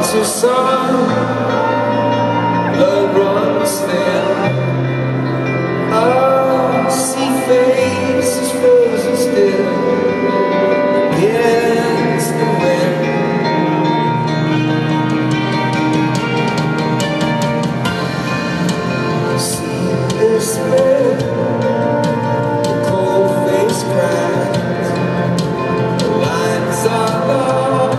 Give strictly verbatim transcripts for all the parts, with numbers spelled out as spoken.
lost your son, blood runs thin. I see faces frozen still against the wind. See this man, the cold face cracks, the lines are long.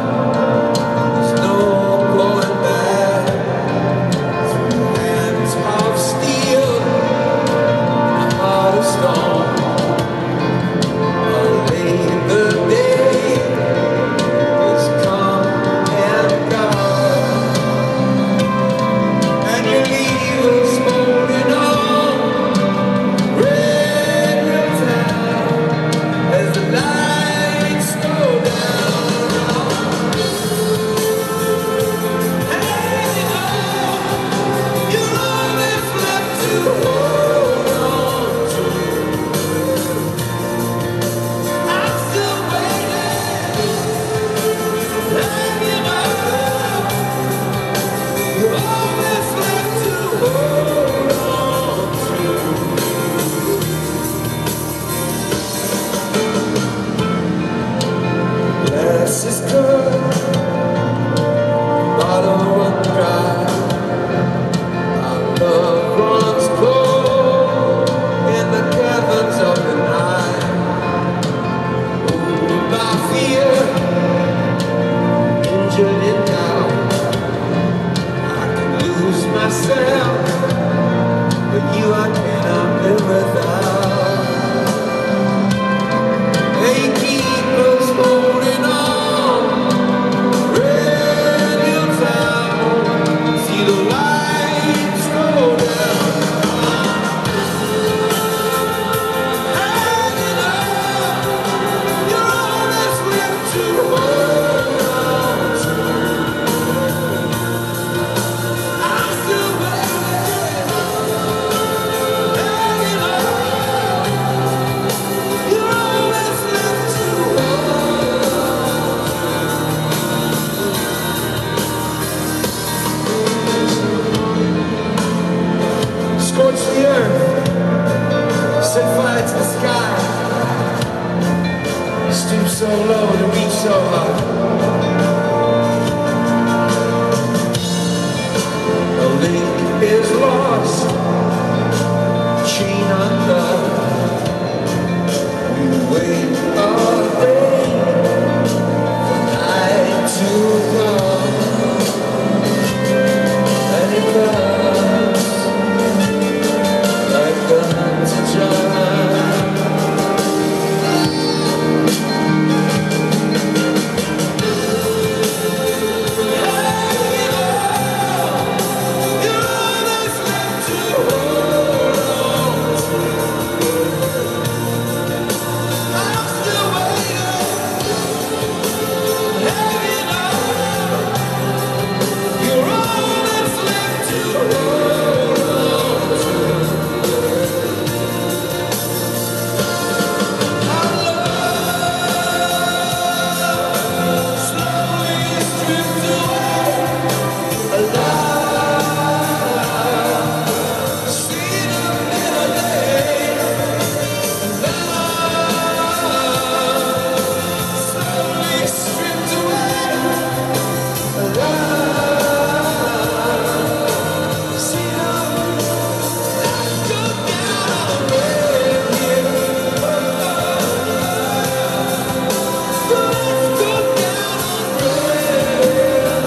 Less is good, bottle run dry. Our love runs cold in the caverns of the night. Wounded by fear, injured in doubt. I can lose myself, but you I cannot live without. They keep us holding on. Radio town, see the lights go down. Hanging up, you're all that's left to hold on to. I'm still waiting. Hanging up, you're all that's left to hold on. Scorch the earth, set fire to the sky. Stoop so low to reach so high. A link is lost, chain undone. We wait all day for night to come, and it comes like the hunted giant. Hanging on, you're all that's left to hold on to. I'm still waiting. Hanging on, you're all that's left to hold on to. Our love slowly stripped away, alive, seen a better day. Love slowly stripped away, alive, seen a let's go down on red hill. Let's go down on red hill.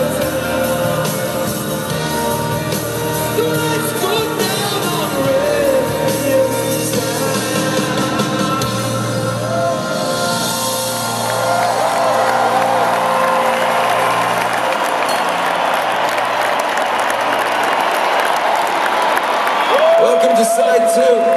Let's go down on red hillside. Welcome to side two.